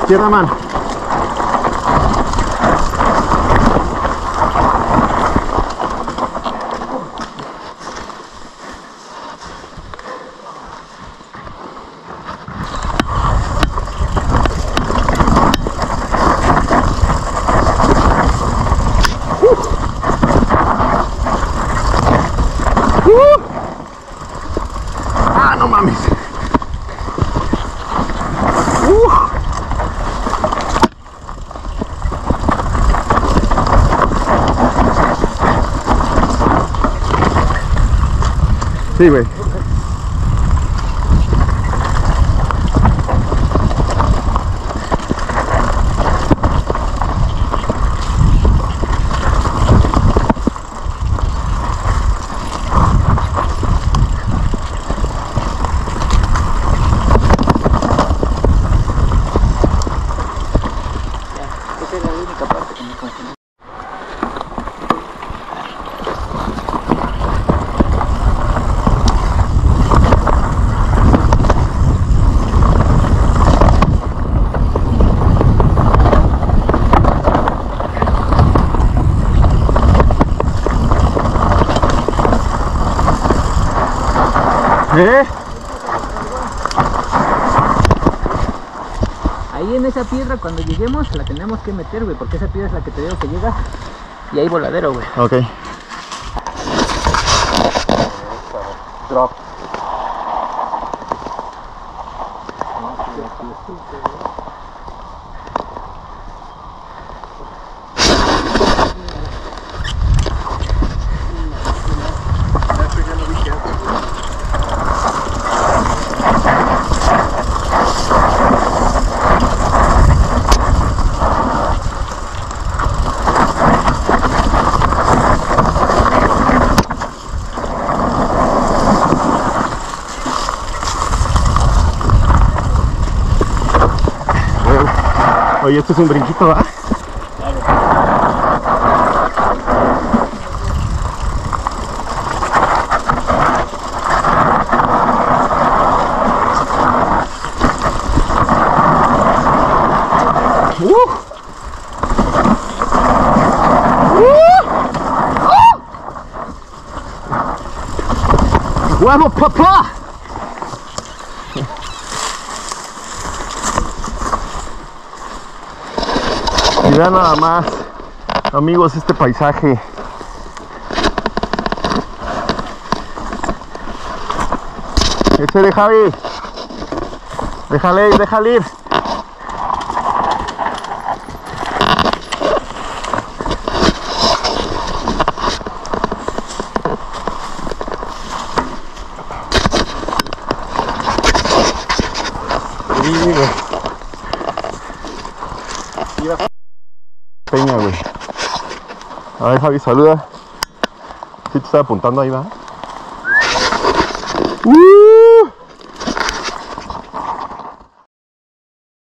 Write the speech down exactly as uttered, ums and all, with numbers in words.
Izquierda mano. Ah, no mames. Uh. Sí, güey. Esa es la única parte que me confunde. ¿Eh? Ahí en esa piedra cuando lleguemos la tenemos que meter, güey, porque esa piedra es la que te digo que llega y hay voladero, güey. Ok. Drop. Oye, esto es un brinquito, ¿verdad? Uh. Uh. ¡Huevo, papá! Y vean nada más, amigos, este paisaje. Ese de Javi. Déjale ir, déjale ir. Sí, güey. Peña, güey. A ver, Javi, saluda. Sí te está apuntando ahí, ¿va? ¡Uh!